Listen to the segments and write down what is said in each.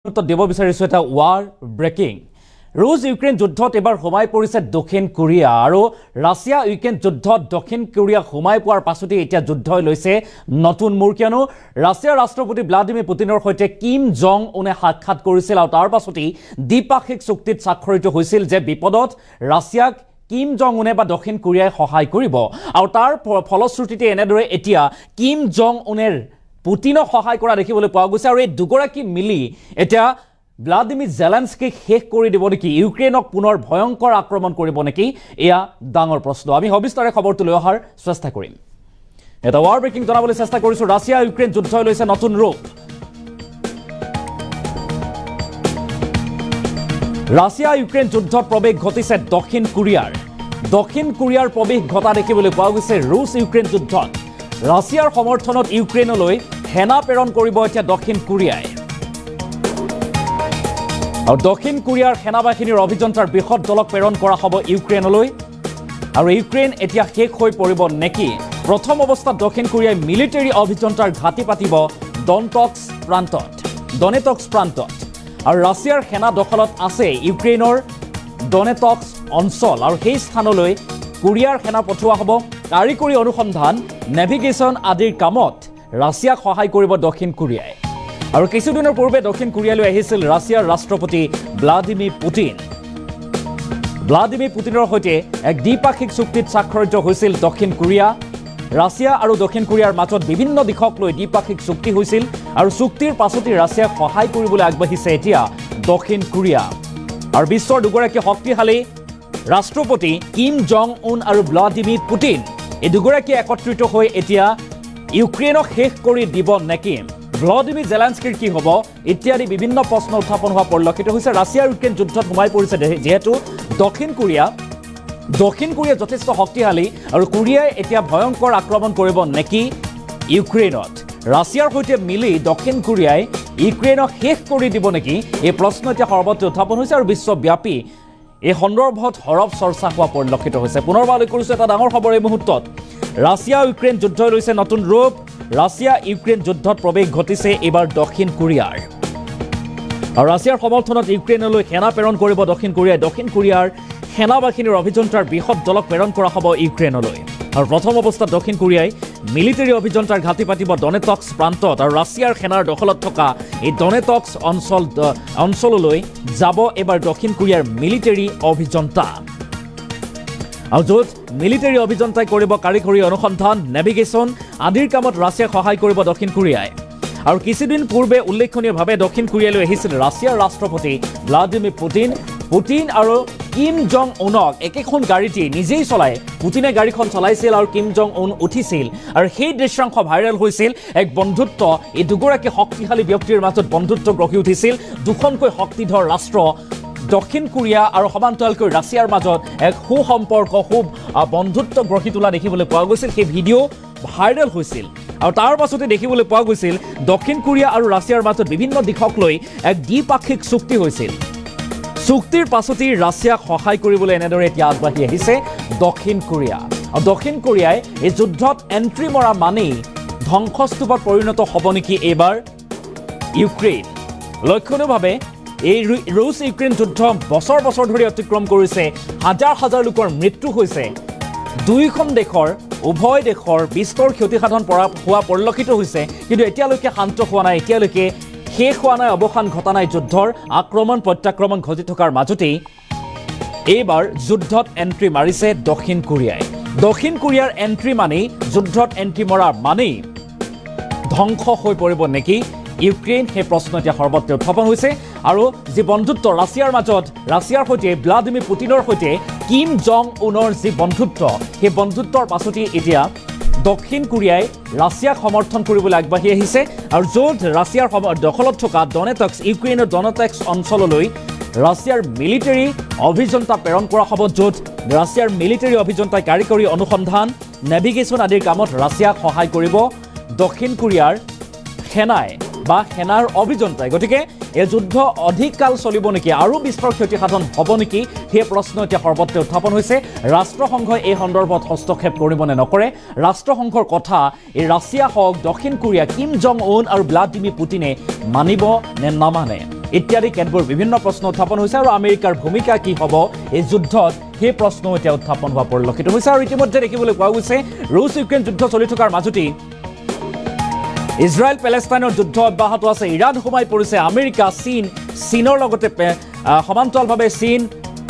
দেব বিচাৰিছো এটা war breaking ৰুছ ইউক্ৰেইন যুদ্ধত এবাৰ হোমাই পৰিছে দক্ষিণ কোৰিয়া আৰু ৰাছিয়া ইউক্ৰেইন যুদ্ধত দক্ষিণ কোৰিয়া হোমাই পোৱাৰ পাছতে এতিয়া যুদ্ধই লৈছে নতুন মূৰ কিয়নো ৰাছিয়াৰ ৰাষ্ট্ৰপতি ভ্লাদিমিৰ পুতিনৰ সৈতে কিম জং উনে সাক্ষাৎ কৰিছিল আৰু তাৰ পাছতে দ্বিপাক্ষিক চুক্তিত স্বাক্ষৰিত হৈছিল যে বিপদত ৰাছিয়াক কিম জং উনে বা দক্ষিণ কোৰিয়াই সহায় কৰিব আৰু তাৰ ফলশ্ৰুতিতে এনেদৰে এতিয়া কিম জং উনেৰ পুতিনক সহায় কৰা দেখিবলৈ পোৱা গৈছে আৰু এই দুগৰাকী মিলি এতিয়া ভ্লাদিমিৰ জেলেনস্কিক শেষ কৰি দিব নেকি ইউক্ৰেইনক পুনৰ ভয়ংকৰ আক্ৰমণ কৰিব নেকি এয়া ডাঙৰ প্ৰশ্ন আমি সবিস্তাৰে খবৰটো লৈ অহাৰ চেষ্টা কৰিম এটা ৱাৰ ব্ৰেকিং জনাবলৈ চেষ্টা কৰিছো ৰাছিয়া ইউক্ৰেইন যুদ্ধই লৈছে নতুন ৰূপ ৰাছিয়া ইউক্ৰেইন যুদ্ধত প্ৰৱেশ ঘটিছে দক্ষিণ কোৰিয়াৰ প্ৰৱেশ ঘটা দেখিবলৈ পোৱা গৈছে ৰুছ ইউক্ৰেইন যুদ্ধত ৰাছিয়াৰ সমৰ্থনত ইউক্ৰেইনলৈ সেনা প্ৰেৰণ কৰিব এতিয়া দক্ষিণ কোৰিয়াই আৰু দক্ষিণ কোৰিয়াৰ সেনাবাহিনীৰ অভিযন্তাৰ বৃহৎ দলক প্ৰেৰণ কৰা হ'ব ইউক্ৰেইনলৈ আৰু ইউক্ৰেইন এতিয়া শেষ হৈ পৰিব নেকি প্ৰথম অৱস্থাত দক্ষিণ কোৰিয়াই মিলিটাৰী অভিযন্তাৰ ঘাটি পাতিব ডনেটক্স প্ৰান্তত আৰু ৰাছিয়াৰ সেনা দখলত আছে ইউক্ৰেইনৰ ডনেটক্স অঞ্চল আৰু সেই স্থানলৈ কোৰিয়াৰ সেনা পঠোৱা হ'ব কাৰিকৰী অনুসন্ধান নেভিগেশ্যন আদিৰ কামত ৰাছিয়াক সহায় কৰিব দক্ষিণ কোৰিয়াই আৰু কিছুদিনৰ পূৰ্বে দক্ষিণ কোৰিয়ালৈ আহিছিল ৰাছিয়াৰ ৰাষ্ট্ৰপতি ভ্লাদিমিৰ পুতিনৰ সৈতে এক দ্বিপাক্ষিক চুক্তিত স্বাক্ষৰিত হৈছিল দক্ষিণ কোৰিয়া ৰাছিয়া আৰু দক্ষিণ কোৰিয়াৰ মাজত বিভিন্ন দিশক লৈ দ্বিপাক্ষিক চুক্তি হৈছিল আৰু চুক্তিৰ পাছতে ৰাছিয়াক সহায় কৰিবলৈ আগবাঢ়িছে এতিয়া দক্ষিণ কোৰিয়া আৰু বিশ্বৰ দুগৰাকী শক্তিশালী ৰাষ্ট্ৰপতি কিম জং উন আৰু ভ্লাদিমিৰ পুতিন এই দুগৰাকী একত্ৰিত হৈ এতিয়া ইউক্ৰেইনক শেষ কৰি দিব নেকি ভ্লাদিমিৰ জেলেনস্কিৰ কি হ'ব ইত্যাদি বিভিন্ন প্ৰশ্ন উত্থাপন হোৱা পৰিলক্ষিত হৈছে ৰাছিয়া ইউক্ৰেইন যুদ্ধত সোমাই পৰিছে যেহেতু দক্ষিণ কোৰিয়া যথেষ্ট শক্তিশালী আৰু কোৰিয়াই এতিয়া ভয়ংকৰ আক্ৰমণ কৰিব নেকি ইউক্ৰেইনত ৰাছিয়াৰ সৈতে মিলি দক্ষিণ কোৰিয়াই ইউক্ৰেইনক শেষ কৰি দিব নেকি এই প্ৰশ্ন এতিয়া সৰ্বত্ৰ উত্থাপন হৈছে আৰু বিশ্বব্যাপী এই সন্দৰ্ভত হৰব চৰ্চা হোৱা পৰিলক্ষিত হৈছে পুনৰবাৰলৈ কৰিছো এটা ডাঙৰ খবৰ এই মুহূৰ্তত ৰাছিয়া ইউক্ৰেইন যুদ্ধই লৈছে নতুন ৰূপ ৰাছিয়া ইউক্ৰেইন যুদ্ধত প্ৰৱেশ ঘটিছে এবাৰ দক্ষিণ কোৰিয়াৰ আৰু ৰাছিয়াৰ সমৰ্থনত ইউক্ৰেইনলৈ সেনা প্ৰেৰণ কৰিব দক্ষিণ কোৰিয়াৰ সেনাবাহিনীৰ অভিযন্তাৰ বৃহৎ দলক প্ৰেৰণ কৰা হ'ব ইউক্ৰেইনলৈ আৰু প্ৰথম অৱস্থাত দক্ষিণ কোৰিয়াই মিলিটাৰী অভিযন্তাৰ ঘাটি পাতিব ডনেটক্স প্ৰান্তত আৰু ৰাছিয়াৰ সেনাৰ দখলত থকা এই ডনেটক্স অঞ্চললৈ যাব এবাৰ দক্ষিণ কোৰিয়াৰ মিলিটাৰী অভিযন্তা আৰু য'ত মিলিটাৰী অভিযন্তাই কৰিব কাৰিকৰী অনুসন্ধান নেভিগেশ্যন আদিৰ কামত ৰাছিয়াক সহায় কৰিব দক্ষিণ কোৰিয়াই আৰু কিছুদিন পূৰ্বে উল্লেখনীয়ভাৱে দক্ষিণ কোৰিয়ালৈ আহিছিল ৰাছিয়াৰ ৰাষ্ট্ৰপতি ভ্লাদিমিৰ পুতিন আৰু কিম জং উনক একেখন গাড়ীটি নিজেই চলাই পুতিনে গাড়ীখন চলাইছিল আৰু কিম জং উন উঠিছিল আৰু সেই দৃশ্যাংশ ভাইৰেল হৈছিল এক বন্ধুত্ব এই দুগৰাকী শক্তিশালী ব্যক্তিৰ মাজত বন্ধুত্ব গঢ়ি উঠিছিল দুখনকৈ শক্তিধৰ ৰাষ্ট্ৰ দক্ষিণ কোৰিয়া আৰু সমান্তৰালকৈ ৰাছিয়াৰ মাজত এক সুসম্পৰ্ক বন্ধুত্ব গঢ়ি তোলা দেখিবলৈ পোৱা গৈছিল সেই ভিডিঅ' ভাইৰেল হৈছিল আৰু তাৰ পাছতে দেখিবলৈ পোৱা গৈছিল দক্ষিণ কোৰিয়া আৰু ৰাছিয়াৰ মাজত বিভিন্ন দিশক লৈ এক দ্বিপাক্ষিক চুক্তি হৈছিল চুক্তিৰ পাছতেই ৰাছিয়াক সহায় কৰিবলৈ এনেদৰে এতিয়া আগবাঢ়ি আহিছে দক্ষিণ কোৰিয়া আৰু দক্ষিণ কোৰিয়াই এই যুদ্ধত এণ্ট্ৰি মৰা মানেই ধ্বংসস্তূপত পৰিণত হ'ব নেকি এইবাৰ ইউক্ৰেইন লক্ষণীয়ভাৱে এই ৰুছ ইউক্ৰেইন যুদ্ধ বছৰ ধৰি অতিক্ৰম কৰিছে হাজাৰ লোকৰ মৃত্যু হৈছে দুয়োখন দেশৰ উভয় দেশৰ বিস্তৰ ক্ষতিসাধন হোৱা পৰিলক্ষিত হৈছে কিন্তু এতিয়ালৈকে শান্ত হোৱা নাই এতিয়ালৈকে শেষ হোৱা নাই অৱসান ঘটা নাই যুদ্ধৰ আক্ৰমণ প্ৰত্যাক্ৰমণ ঘটি থকাৰ মাজতেই এইবাৰ যুদ্ধত এণ্ট্ৰি মাৰিছে দক্ষিণ কোৰিয়াৰ এণ্ট্ৰি মানেই যুদ্ধত এণ্ট্ৰি মৰা মানেই ধ্বংস হৈ পৰিব নেকি ইউক্ৰেইন সেই প্ৰশ্ন এতিয়া সৰ্বত্ৰ উত্থাপন হৈছে আৰু যি বন্ধুত্ব ৰাছিয়াৰ সৈতে ভ্লাদিমিৰ পুতিনৰ সৈতে কিম জং উনৰ যি বন্ধুত্ব সেই বন্ধুত্বৰ পাছতেই এতিয়া দক্ষিণ কোৰিয়াই ৰাছিয়াক সমৰ্থন কৰিবলৈ আগবাঢ়ি আহিছে আৰু য'ত ৰাছিয়াৰ দখলত থকা ইউক্ৰেইনৰ ডনেটক্স অঞ্চললৈ ৰাছিয়াৰ মিলিটাৰী অভিযন্তা প্ৰেৰণ কৰা হ'ব য'ত ৰাছিয়াৰ মিলিটাৰী অভিযন্তাই কাৰিকৰী অনুসন্ধান নেভিগেশ্যন আদিৰ কামত ৰাছিয়াক সহায় কৰিব দক্ষিণ কোৰিয়াৰ সেনাৰ অভিযন্তাই গতিকে এই যুদ্ধ অধিক কাল চলিব নেকি আৰু বিস্তৰ ক্ষতিসাধন হ'ব নেকি সেই প্ৰশ্ন এতিয়া সৰ্বত্ৰ উত্থাপন হৈছে ৰাষ্ট্ৰসংঘই এই সন্দৰ্ভত হস্তক্ষেপ কৰিব নে নকৰে ৰাষ্ট্ৰসংঘৰ কথা এই ৰাছিয়া হওক দক্ষিণ কোৰিয়া কিম জং উন আৰু ভ্লাদিমিৰ পুতিনে মানিব নে নামানে ইত্যাদি কেতবোৰ বিভিন্ন প্ৰশ্ন উত্থাপন হৈছে আৰু আমেৰিকাৰ ভূমিকা কি হ'ব এই যুদ্ধত সেই প্ৰশ্ন এতিয়া উত্থাপন হোৱা পৰিলক্ষিত হৈছে আৰু ইতিমধ্যে দেখিবলৈ পোৱা গৈছে ৰুছ ইউক্ৰেইন যুদ্ধ চলি থকাৰ মাজতেই ইজৰাইল পেলেষ্টাইনৰ যুদ্ধ অব্যাহত আছে ইৰাণ সোমাই পৰিছে আমেৰিকা চীনৰ লগতে সমান্তৰালভাৱে চীন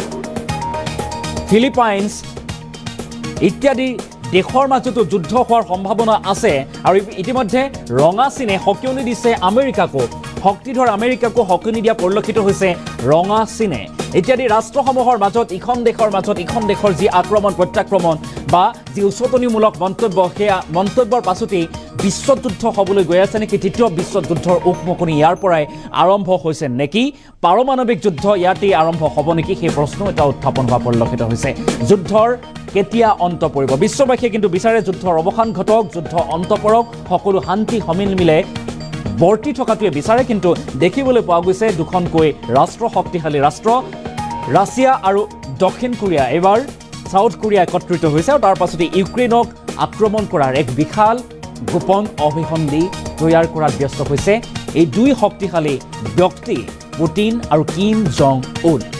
ফিলিপাইনছ ইত্যাদি দেশৰ মাজতো যুদ্ধ হোৱাৰ সম্ভাৱনা আছে আৰু ইতিমধ্যে ৰঙা চীনে সকিয়নি দিছে আমেৰিকাকো শক্তিধৰ আমেৰিকাকো সকিয়নি দিয়া পৰিলক্ষিত হৈছে ৰঙা চীনে ইত্যাদি ৰাষ্ট্ৰসমূহৰ মাজত ইখন দেশৰ যি আক্ৰমণ প্ৰত্যাক্ৰমণ বা যি উচতনিমূলক মন্তব্য সেয়া মন্তব্যৰ পাছতেই বিশ্বযুদ্ধ হ'বলৈ গৈ আছে নেকি তৃতীয় বিশ্বযুদ্ধৰ উকমুকনি ইয়াৰ পৰাই আৰম্ভ হৈছে নেকি পাৰমাণৱিক যুদ্ধ ইয়াতেই আৰম্ভ হ'ব নেকি সেই প্ৰশ্ন এটা উত্থাপন হোৱা পৰিলক্ষিত হৈছে যুদ্ধৰ কেতিয়া অন্ত পৰিব বিশ্ববাসীয়ে কিন্তু বিচাৰে যুদ্ধৰ অৱসান ঘটক যুদ্ধ অন্ত পৰক সকলো শান্তি সমিল মিলে বৰ্তি থকাটোৱে বিচাৰে কিন্তু দেখিবলৈ পোৱা গৈছে দুখনকৈ ৰাষ্ট্ৰ শক্তিশালী ৰাষ্ট্ৰ ৰাছিয়া আৰু দক্ষিণ কোৰিয়া এবাৰ সাউথ কোৰিয়া একত্ৰিত হৈছে আৰু তাৰ পাছতে ইউক্ৰেইনক আক্ৰমণ কৰাৰ এক বিশাল গোপন অভিসন্ধি তৈয়াৰ কৰাত ব্যস্ত হৈছে এই দুই শক্তিশালী ব্যক্তি পুটিন আৰু কিম জং উন